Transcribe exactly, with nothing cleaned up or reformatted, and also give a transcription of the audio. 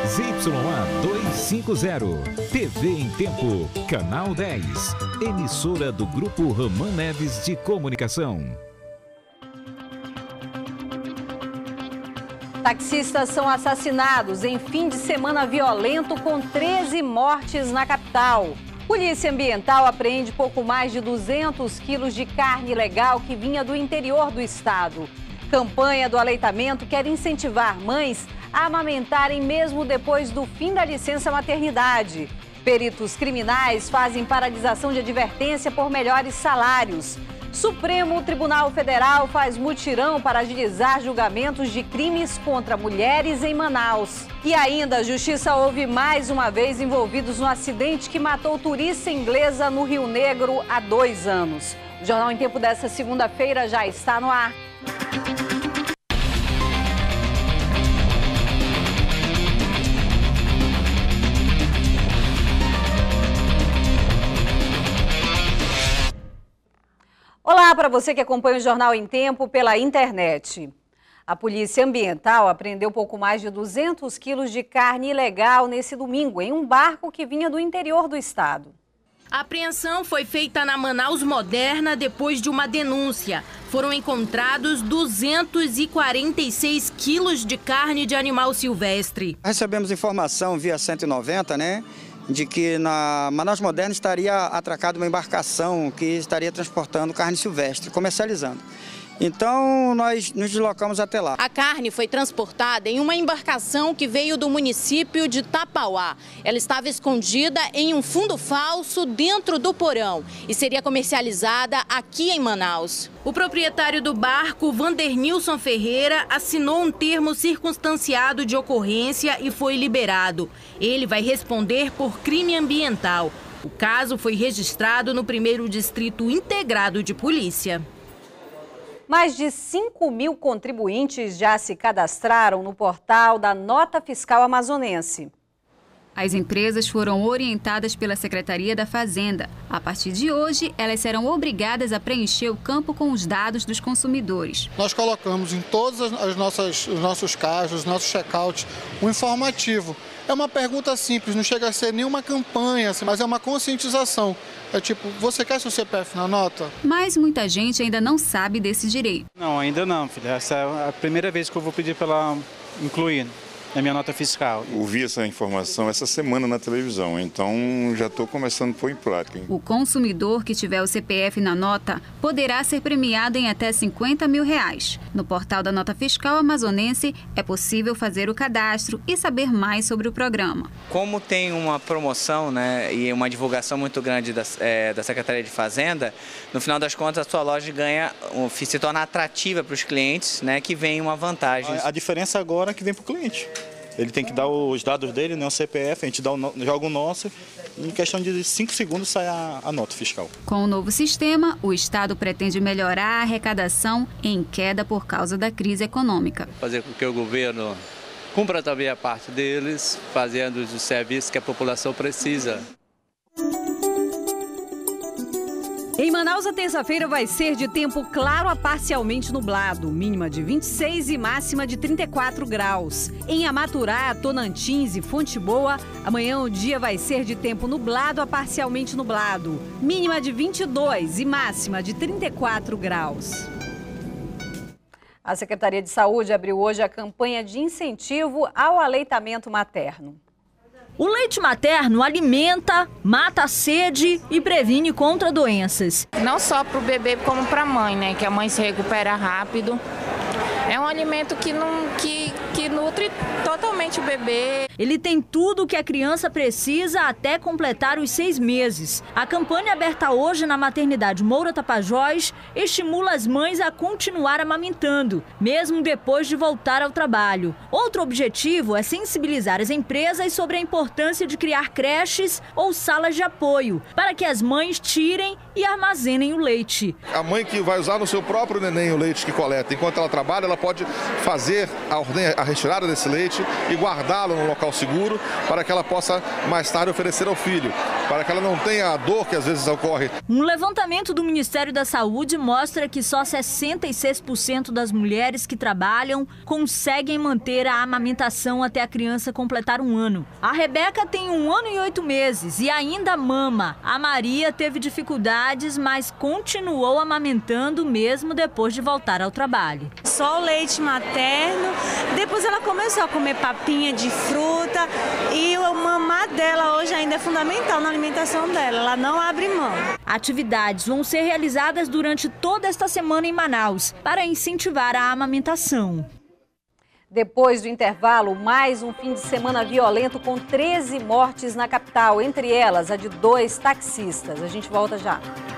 Z Y A duzentos e cinquenta, T V em Tempo, Canal dez, emissora do Grupo Ramã Neves de Comunicação. Taxistas são assassinados em fim de semana violento com treze mortes na capital. Polícia Ambiental apreende pouco mais de duzentos quilos de carne ilegal que vinha do interior do estado. Campanha do aleitamento quer incentivar mães a amamentarem mesmo depois do fim da licença maternidade. Peritos criminais fazem paralisação de advertência por melhores salários. Supremo Tribunal Federal faz mutirão para agilizar julgamentos de crimes contra mulheres em Manaus. E ainda, a Justiça ouve mais uma vez envolvidos no acidente que matou turista inglesa no Rio Negro há dois anos. O Jornal em Tempo dessa segunda-feira já está no ar. Olá para você que acompanha o Jornal em Tempo pela internet. A Polícia Ambiental apreendeu pouco mais de duzentos quilos de carne ilegal nesse domingo em um barco que vinha do interior do estado. A apreensão foi feita na Manaus Moderna depois de uma denúncia. Foram encontrados duzentos e quarenta e seis quilos de carne de animal silvestre. Recebemos informação via cento e noventa, né? De que na Manaus Moderna estaria atracada uma embarcação que estaria transportando carne silvestre, comercializando. Então, nós nos deslocamos até lá. A carne foi transportada em uma embarcação que veio do município de Tapauá. Ela estava escondida em um fundo falso dentro do porão e seria comercializada aqui em Manaus. O proprietário do barco, Vandernilson Ferreira, assinou um termo circunstanciado de ocorrência e foi liberado. Ele vai responder por crime ambiental. O caso foi registrado no primeiro Distrito Integrado de Polícia. Mais de cinco mil contribuintes já se cadastraram no portal da Nota Fiscal Amazonense. As empresas foram orientadas pela Secretaria da Fazenda. A partir de hoje, elas serão obrigadas a preencher o campo com os dados dos consumidores. Nós colocamos em todos as nossas, os nossos caixas, os nossos checkouts, um informativo. É uma pergunta simples, não chega a ser nenhuma campanha, mas é uma conscientização. É tipo, você quer seu C P F na nota? Mas muita gente ainda não sabe desse direito. Não, ainda não, filha. Essa é a primeira vez que eu vou pedir para ela incluir na minha nota fiscal. Ouvi essa informação essa semana na televisão, então já estou começando a pôr em prática. O consumidor que tiver o C P F na nota poderá ser premiado em até cinquenta mil reais. No portal da Nota Fiscal Amazonense é possível fazer o cadastro e saber mais sobre o programa. Como tem uma promoção, né, e uma divulgação muito grande da, é, da Secretaria de Fazenda, no final das contas a sua loja ganha, se torna atrativa para os clientes, né, que vem uma vantagem. A, a diferença agora é que vem para o cliente. Ele tem que dar os dados dele, né, o C P F, a gente dá o, joga o nosso e em questão de cinco segundos sai a, a nota fiscal. Com o novo sistema, o Estado pretende melhorar a arrecadação em queda por causa da crise econômica. Fazer com que o governo cumpra também a parte deles, fazendo os serviços que a população precisa. Em Manaus, a terça-feira vai ser de tempo claro a parcialmente nublado, mínima de vinte e seis e máxima de trinta e quatro graus. Em Amaturá, Tonantins e Fonte Boa, amanhã o dia vai ser de tempo nublado a parcialmente nublado, mínima de vinte e dois e máxima de trinta e quatro graus. A Secretaria de Saúde abriu hoje a campanha de incentivo ao aleitamento materno. O leite materno alimenta, mata a sede e previne contra doenças. Não só para o bebê como para a mãe, né? Que a mãe se recupera rápido. É um alimento que, não, que, que nutre totalmente o bebê. Ele tem tudo o que a criança precisa até completar os seis meses. A campanha aberta hoje na maternidade Moura Tapajós estimula as mães a continuar amamentando, mesmo depois de voltar ao trabalho. Outro objetivo é sensibilizar as empresas sobre a importância de criar creches ou salas de apoio, para que as mães tirem e armazenem o leite. A mãe que vai usar no seu próprio neném o leite que coleta, enquanto ela trabalha, ela pode fazer a, ordem, a retirada desse leite e guardá-lo num local seguro para que ela possa mais tarde oferecer ao filho. para que ela não tenha a dor que às vezes ocorre. Um levantamento do Ministério da Saúde mostra que só sessenta e seis por cento das mulheres que trabalham conseguem manter a amamentação até a criança completar um ano. A Rebeca tem um ano e oito meses e ainda mama. A Maria teve dificuldades, mas continuou amamentando mesmo depois de voltar ao trabalho. Só o leite materno, depois ela começou a comer papinha de fruta e o mamar dela hoje ainda é fundamental na alimentação dela, ela não abre mão. Atividades vão ser realizadas durante toda esta semana em Manaus para incentivar a amamentação. Depois do intervalo, mais um fim de semana violento com treze mortes na capital, entre elas a de dois taxistas. A gente volta já.